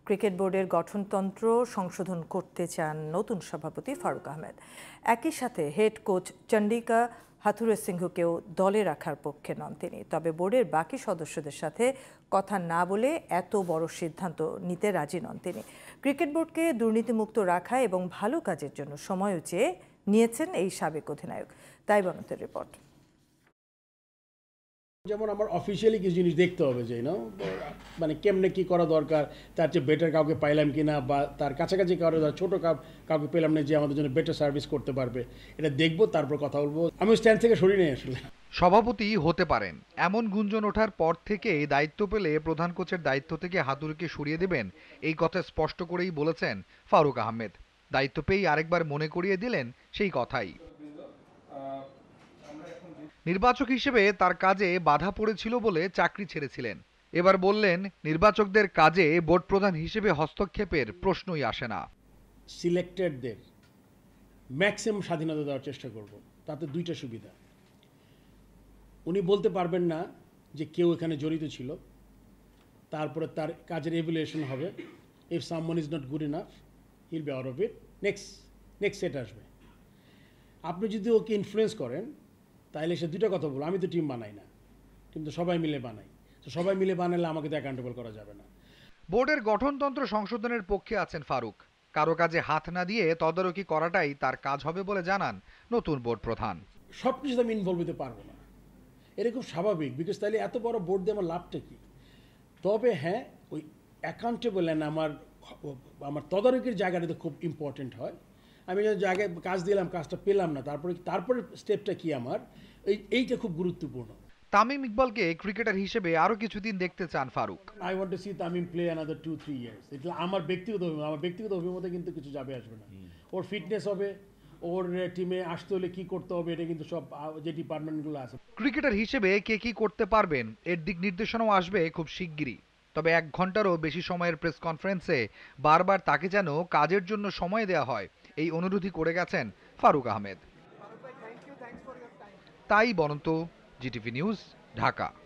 Cricket বোর্ডের গঠনতন্ত্র সংশোধন করতে চান নতুন সভাপতি ফারুক আহমেদ। একই সাথে হেড কোচ চন্ডিকা হাথুরুসিংহকেও দলে রাখার পক্ষে নন তিনি। তবে বোর্ডের বাকি সদস্যদের সাথে কথা না বলে এত বড় সিদ্ধান্ত নিতে রাজি নন তিনি। ক্রিকেট বোর্ডকে দুর্নীতিমুক্ত রাখা এবং ভালো কাজের জন্য সময়ও চেয়ে নিয়েছেন এই সাবেক অধিনায়ক। তাই বনতের রিপোর্ট। যেমন আমার অফিসিয়ালি কিছু জিনিস দেখতে হবে যে মানে কেমনে কি করা দরকার, তার চেয়ে বেটার কাউকে পাইলাম কিনা, বা তার কাছাকাছি কারো ছোটো কাউকে পেলাম না যে আমাদের জন্য বেটার সার্ভিস করতে পারবে, এটা দেখবো, তারপর কথা বলবো। আমি স্ট্যান্ড থেকে সরিয়ে নিয়ে আসলে সভাপতি হতে পারেন এমন গুঞ্জন ওঠার পর থেকে দায়িত্ব পেলে প্রধান কোচের দায়িত্ব থেকে হাতুড়িকে সরিয়ে দেবেন এই কথা স্পষ্ট করেই বলেছেন ফারুক আহমেদ। দায়িত্ব পেয়েই আরেকবার মনে করিয়ে দিলেন সেই কথাই। নির্বাচক হিসেবে তার কাজে বাধা পড়েছিল বলে চাকরি ছেড়েছিলেন। এবার বললেন নির্বাচকদের কাজে বোর্ড প্রধান হিসেবে হস্তক্ষেপের প্রশ্নই আসে না। সিলেক্টেডদের ম্যাক্সিমাম স্বাধীনতা দেওয়ার চেষ্টা করব। তাতে দুইটা সুবিধা, উনি বলতে পারবেন না যে কেউ এখানে জড়িত ছিল, তারপরে তার কাজের এভ্যালুয়েশন হবে। If someone is not good enough he'll be out of it, next set আসবে। আপনি যদি ওকে ইনফ্লুয়েন্স করেন তাহলে সে দুটো কথা বলবো, আমি তো টিম বানাই না, টিম তো সবাই মিলে বানাই, তো সবাই মিলে বানালে আমাকে তো অ্যাকাউন্টেবল করা যাবে না। বোর্ডের গঠনতন্ত্র সংশোধনের পক্ষে আছেন ফারুক। কারো কাজে হাত না দিয়ে তদারকি করাটাই তার কাজ হবে বলে জানান নতুন বোর্ড প্রধান। সব কিছুতে আমি ইনভলভ হতে পারবো না, এটা খুব স্বাভাবিক, বিকজ তাহলে এত বড় বোর্ড দিয়ে আমার লাভটা কি। তবে হ্যাঁ, ওই অ্যাকাউন্টেবল অ্যান্ড আমার তদারকির জায়গাটা তো খুব ইম্পর্টেন্ট হয়। আমি যে জায়গায় কাজ দিলাম, কাজটা পেলাম না, তারপরে স্টেপটা কি আমার, এইটা খুব গুরুত্বপূর্ণ। তামিম ইকবালকে ক্রিকেটার হিসেবে আরো কিছুদিন দেখতে চান Farooq. I want to see Tamim play another 2-3 years. এটা আমার ব্যক্তিগত অভিমতে কিন্তু কিছু যাবে আসবে না। ওর ফিটনেস হবে, ওর টিমে আসতে হলে কি করতে হবে, এটা কিন্তু সব যে ডিপার্টমেন্টগুলো আছে। ক্রিকেটার হিসেবে কে কি করতে পারবেন এর দিক নির্দেশনাও আসবে খুব শিগগিরই। তবে 1 ঘন্টারও বেশি সময়ের প্রেস কনফারেন্সে বারবার তাকে যেন কাজের জন্য সময় দেওয়া হয় এই অনুরোধই করে গেছেন ফারুক আহমেদ। তাই বরন্ত জিটিভি নিউজ, ঢাকা।